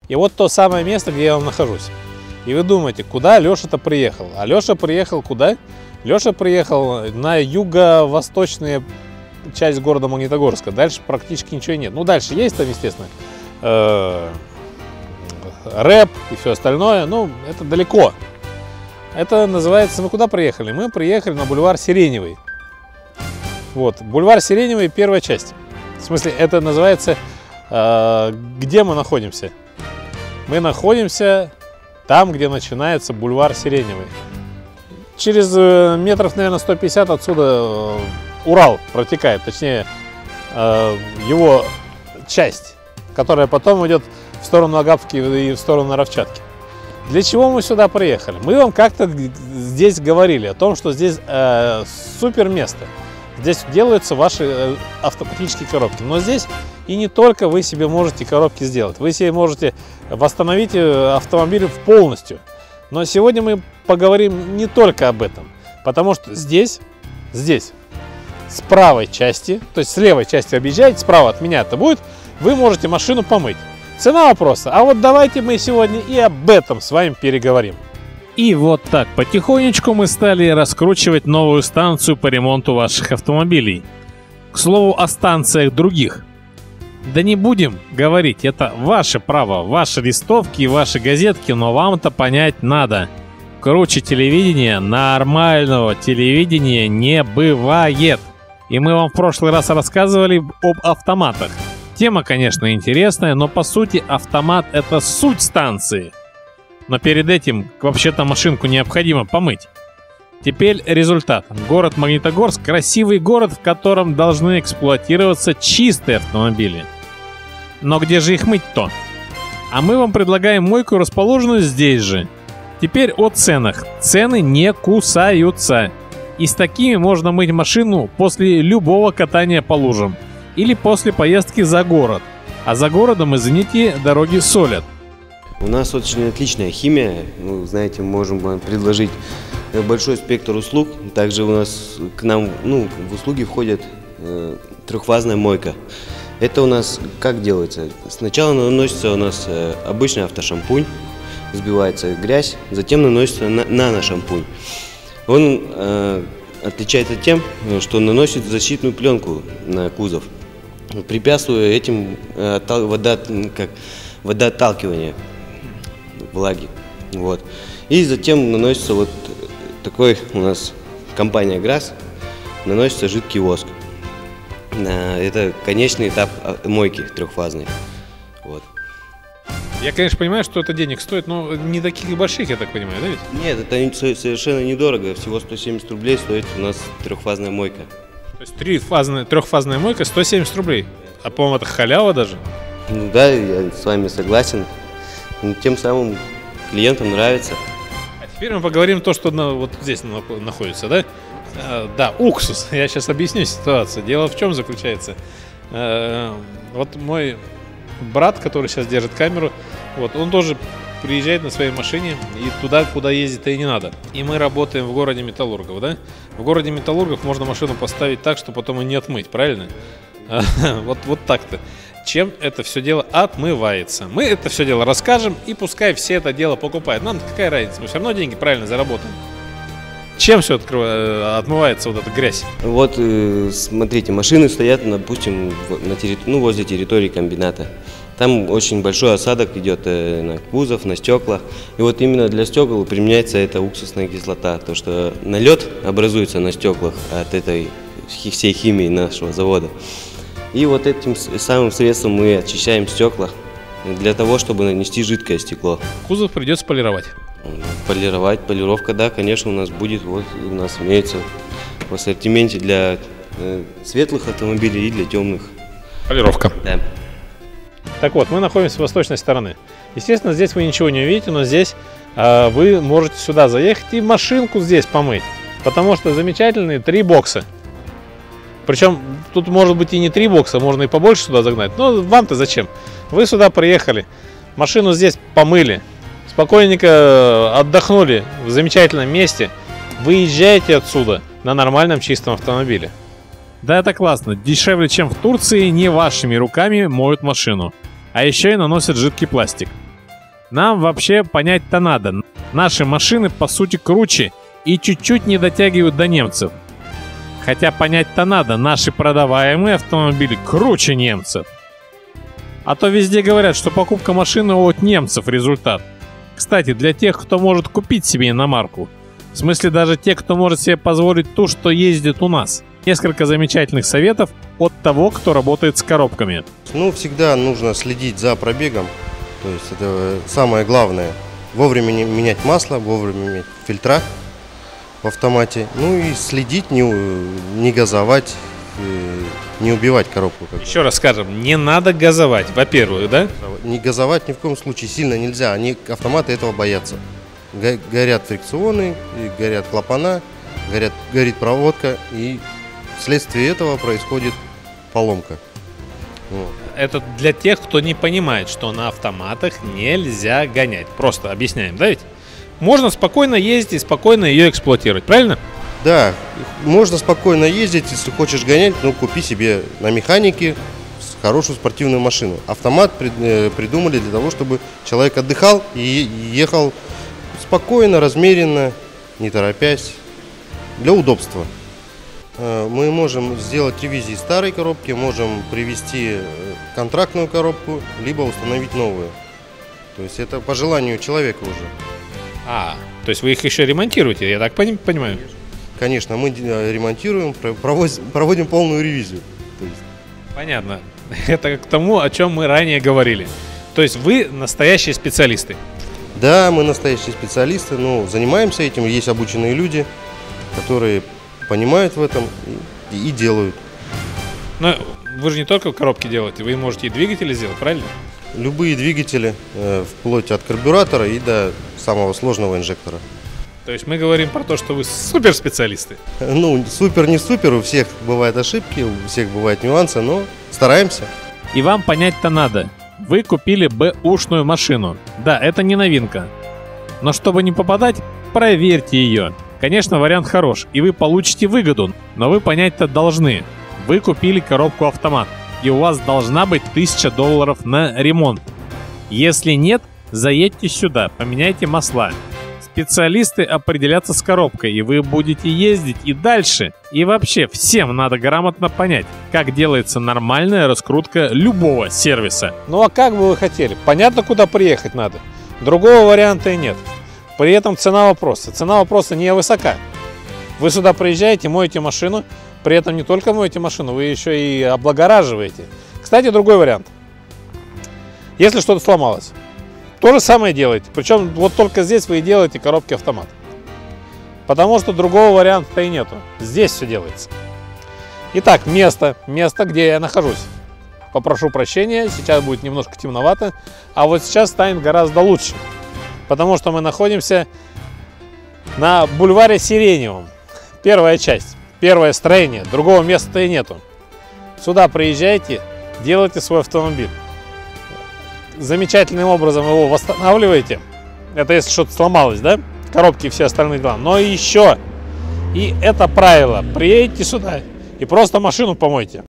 И вот то самое место, где я вам нахожусь. И вы думаете, куда Леша-то приехал? А Леша приехал куда? Леша приехал на юго-восточную часть города Магнитогорска. Дальше практически ничего нет. Ну, дальше есть там, естественно, рэп и все остальное. Ну, это далеко. Это называется... Мы куда приехали? Мы приехали на бульвар Сиреневый. Вот, бульвар Сиреневый, первая часть. В смысле, это называется... где мы находимся? Мы находимся там, где начинается бульвар Сиреневый. Через метров, наверное, 150 отсюда Урал протекает, точнее, его часть, которая потом идет в сторону Агапки и в сторону Наровчатки. Для чего мы сюда приехали? Мы вам как-то здесь говорили о том, что здесь супер место. Здесь делаются ваши автоматические коробки. Но здесь и не только вы себе можете коробки сделать. Вы себе можете восстановить автомобиль полностью. Но сегодня мы поговорим не только об этом. Потому что здесь, с правой части, то есть с левой части объезжаете, справа от меня это будет, вы можете машину помыть. Цена вопроса. А вот давайте мы сегодня и об этом с вами переговорим. И вот так потихонечку мы стали раскручивать новую станцию по ремонту ваших автомобилей. К слову о станциях других. Да не будем говорить, это ваше право, ваши листовки и ваши газетки, но вам-то понять надо. Круче телевидения, нормального телевидения не бывает. И мы вам в прошлый раз рассказывали об автоматах. Тема, конечно, интересная, но по сути автомат — это суть станции. Но перед этим вообще-то машинку необходимо помыть. Теперь результат. Город Магнитогорск — красивый город, в котором должны эксплуатироваться чистые автомобили. Но где же их мыть-то? А мы вам предлагаем мойку, расположенную здесь же. Теперь о ценах. Цены не кусаются. И с такими можно мыть машину после любого катания по лужам. Или после поездки за город. А за городом, извините, дороги солят. У нас очень отличная химия. Ну, знаете, мы можем вам предложить большой спектр услуг. Также у нас к нам в услуги входит трехфазная мойка. Это у нас как делается? Сначала наносится у нас обычный автошампунь, сбивается грязь, затем наносится нано-шампунь. Он отличается тем, что наносит защитную пленку на кузов, препятствуя этим водоотталкиванию влаги. Вот. И затем наносится вот такой у нас компания ГРАС, наносится жидкий воск. Это конечный этап мойки трехфазной. Вот. Я, конечно, понимаю, что это денег стоит, но не таких больших, я так понимаю, да ведь? Нет, это совершенно недорого. Всего 170 рублей стоит у нас трехфазная мойка. То есть трехфазная мойка 170 рублей. А, по-моему, это халява даже. Ну да, я с вами согласен. Но тем самым клиентам нравится. А теперь мы поговорим то, что вот здесь находится, да? Да, уксус. Я сейчас объясню ситуацию. Дело в чем заключается. Вот мой брат, который сейчас держит камеру, вот, он тоже приезжает на своей машине и туда, куда ездить-то и не надо. И мы работаем в городе Металлургов, да? В городе Металлургов можно машину поставить так, что потом и не отмыть, правильно? Вот так-то. Чем это все дело отмывается? Мы это все дело расскажем, и пускай все это дело покупают. Нам какая разница? Мы все равно деньги правильно заработаем. Чем все отмывается вот эта грязь? Вот, смотрите, машины стоят, допустим, возле территории комбината. Там очень большой осадок идет на кузов, на стекла. И вот именно для стекол применяется эта уксусная кислота. То, что налет образуется на стеклах от этой всей химии нашего завода. И вот этим самым средством мы очищаем стекла для того, чтобы нанести жидкое стекло. Кузов придется полировать. Полировать, полировка, да, конечно, у нас будет. Вот у нас имеется в ассортименте для светлых автомобилей и для темных. Полировка. Да. Так вот, мы находимся с восточной стороны. Естественно, здесь вы ничего не увидите, но здесь вы можете сюда заехать и машинку здесь помыть. Потому что замечательные 3 бокса. Причем тут может быть и не 3 бокса, можно и побольше сюда загнать. Но вам-то зачем? Вы сюда приехали, машину здесь помыли, спокойненько отдохнули в замечательном месте, выезжаете отсюда на нормальном чистом автомобиле. Да, это классно. Дешевле, чем в Турции, не вашими руками моют машину. А еще и наносят жидкий пластик. Нам вообще понять-то надо. Наши машины по сути круче и чуть-чуть не дотягивают до немцев. Хотя понять-то надо, наши продаваемые автомобили круче немцев. А то везде говорят, что покупка машины от немцев результат. Кстати, для тех, кто может купить себе иномарку, в смысле даже те, кто может себе позволить ту, что ездит у нас, несколько замечательных советов от того, кто работает с коробками. Ну, всегда нужно следить за пробегом, то есть это самое главное. Вовремя менять масло, вовремя менять фильтра в автомате, ну и следить, не газовать, не убивать коробку. Еще раз скажем, не надо газовать, во-первых, да? Не газовать ни в коем случае сильно нельзя, автоматы этого боятся. Горят фрикционы, горят клапана, горит проводка, и вследствие этого происходит поломка. Вот. Это для тех, кто не понимает, что на автоматах нельзя гонять. Просто объясняем, да ведь? Можно спокойно ездить и спокойно ее эксплуатировать, правильно? Да, можно спокойно ездить, если хочешь гонять, ну купи себе на механике хорошую спортивную машину. Автомат придумали для того, чтобы человек отдыхал и ехал спокойно, размеренно, не торопясь, для удобства. Мы можем сделать ревизии старой коробки, можем привести контрактную коробку, либо установить новую. То есть это по желанию человека уже. То есть вы их еще ремонтируете, я так понимаю? Конечно, мы ремонтируем, проводим полную ревизию. Понятно. Это к тому, о чем мы ранее говорили. То есть вы настоящие специалисты? Да, мы настоящие специалисты, но занимаемся этим. Есть обученные люди, которые понимают в этом и делают. Но вы же не только коробки делаете, вы можете и двигатели сделать, правильно? Любые двигатели, вплоть от карбюратора и до самого сложного инжектора. То есть мы говорим про то, что вы суперспециалисты. Ну, супер не супер, у всех бывают ошибки, у всех бывают нюансы, но стараемся. И вам понять-то надо. Вы купили бэушную машину. Да, это не новинка. Но чтобы не попадать, проверьте ее. Конечно, вариант хорош, и вы получите выгоду, но вы понять-то должны. Вы купили коробку автомат, и у вас должна быть $1000 на ремонт. Если нет, заедьте сюда, поменяйте масла. Специалисты определятся с коробкой, и вы будете ездить и дальше. И вообще, всем надо грамотно понять, как делается нормальная раскрутка любого сервиса. Ну а как бы вы хотели? Понятно, куда приехать надо. Другого варианта и нет. При этом цена вопроса. Цена вопроса не высока. Вы сюда приезжаете, моете машину. При этом не только моете машину, вы еще и облагораживаете. Кстати, другой вариант. Если что-то сломалось, то же самое делаете. Причем вот только здесь вы и делаете коробки автомат. Потому что другого варианта и нету. Здесь все делается. Итак, место, где я нахожусь. Попрошу прощения, сейчас будет немножко темновато, а вот сейчас станет гораздо лучше. Потому что мы находимся на бульваре Сиреневом. Первая часть, первое строение, другого места и нету. Сюда приезжайте, делайте свой автомобиль. Замечательным образом его восстанавливаете. Это если что-то сломалось, да? Коробки и все остальные дела. Но еще, и это правило, приедете сюда и просто машину помойте.